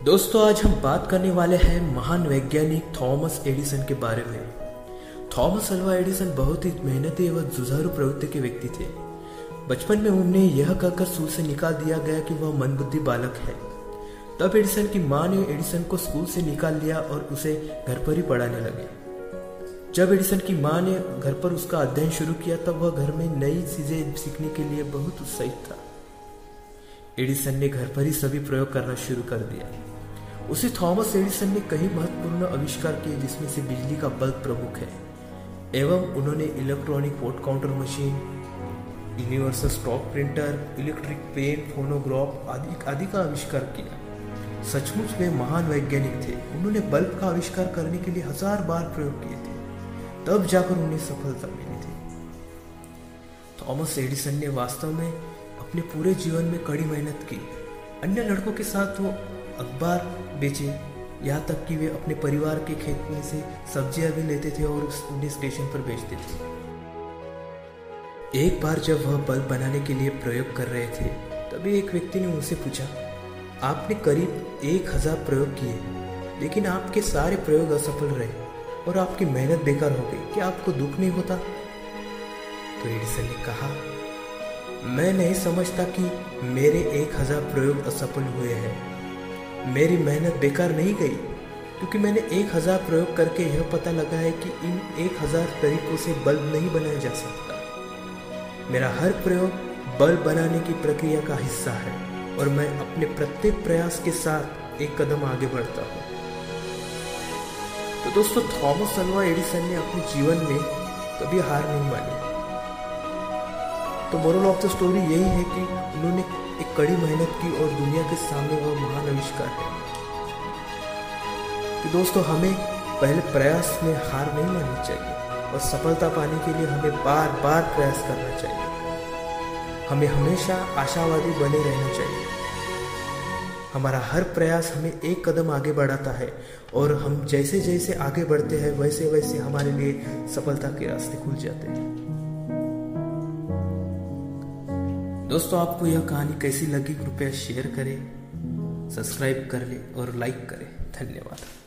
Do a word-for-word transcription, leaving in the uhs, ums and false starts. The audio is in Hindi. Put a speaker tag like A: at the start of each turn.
A: दोस्तों, आज हम बात करने वाले हैं महान वैज्ञानिक थॉमस एडिसन के बारे में। थॉमस अल्वा एडिसन बहुत ही मेहनती एवं जुझारू प्रवृत्ति के व्यक्ति थे। बचपन में उन्हें यह कहकर स्कूल से निकाल दिया गया कि वह मंदबुद्धि बालक है। तब एडिसन की मां ने एडिसन को स्कूल से निकाल लिया और उसे घर पर ही पढ़ाने लगे। जब एडिसन की मां ने घर पर उसका अध्ययन शुरू किया तब वह घर में नई चीजें सीखने के लिए बहुत उत्साहित था। एडिसन ने घर पर ही सभी प्रयोग करना शुरू कर दिया। उसी थॉमस एडिसन ने कई महत्वपूर्ण आविष्कार किए, जिसमें से बिजली का बल्ब प्रमुख है। एवं उन्होंने electronic vote counter machine, universal stock printer, electric pen, phonograph आदि आदि का आविष्कार किया। सचमुच वे महान वैज्ञानिक थे। उन्होंने बल्ब का आविष्कार करने के लिए हजार बार प्रयोग किए थे, तब जाकर उन्हें सफलता मिली थी। थॉमस एडिसन ने वास्तव में अपने पूरे जीवन में कड़ी मेहनत की। अन्य लड़कों के साथ वो अखबार बेचे, यहाँ तक कि वे अपने परिवार के खेत में से सब्जियां भी लेते थे और उन्हें स्टेशन पर बेचते थे। एक बार जब वह बल्ब बनाने के लिए प्रयोग कर रहे थे, तभी एक व्यक्ति ने उनसे पूछा, आपने करीब एक हजार प्रयोग किए, लेकिन आपके सारे प्रयोग असफल रहे और आपकी मेहनत बेकार हो गई, क्या आपको दुख नहीं होता? तो एडिसन ने कहा, मैं नहीं समझता कि मेरे एक हजार प्रयोग असफल हुए हैं। मेरी मेहनत बेकार नहीं गई, क्योंकि मैंने एक हजार प्रयोग करके यह पता लगा है कि इन एक हजार तरीकों से बल्ब नहीं बनाया जा सकता। मेरा हर प्रयोग बल्ब बनाने की प्रक्रिया का हिस्सा है और मैं अपने प्रत्येक प्रयास के साथ एक कदम आगे बढ़ता हूँ। तो दोस्तों, थॉमस अल्वा एडिसन ने अपने जीवन में कभी हार नहीं मानी। तो मोरल ऑफ द स्टोरी यही है कि उन्होंने एक कड़ी मेहनत की और दुनिया के सामने वह महान आविष्कार है। कि दोस्तों, हमें पहले प्रयास में हार नहीं माननी चाहिए और सफलता पाने के लिए हमें बार बार प्रयास करना चाहिए। हमें हमेशा आशावादी बने रहना चाहिए। हमारा हर प्रयास हमें एक कदम आगे बढ़ाता है और हम जैसे जैसे आगे बढ़ते हैं वैसे वैसे हमारे लिए सफलता के रास्ते खुल जाते हैं। दोस्तों, आपको यह कहानी कैसी लगी कृपया शेयर करें, सब्सक्राइब कर लें और लाइक करें। धन्यवाद।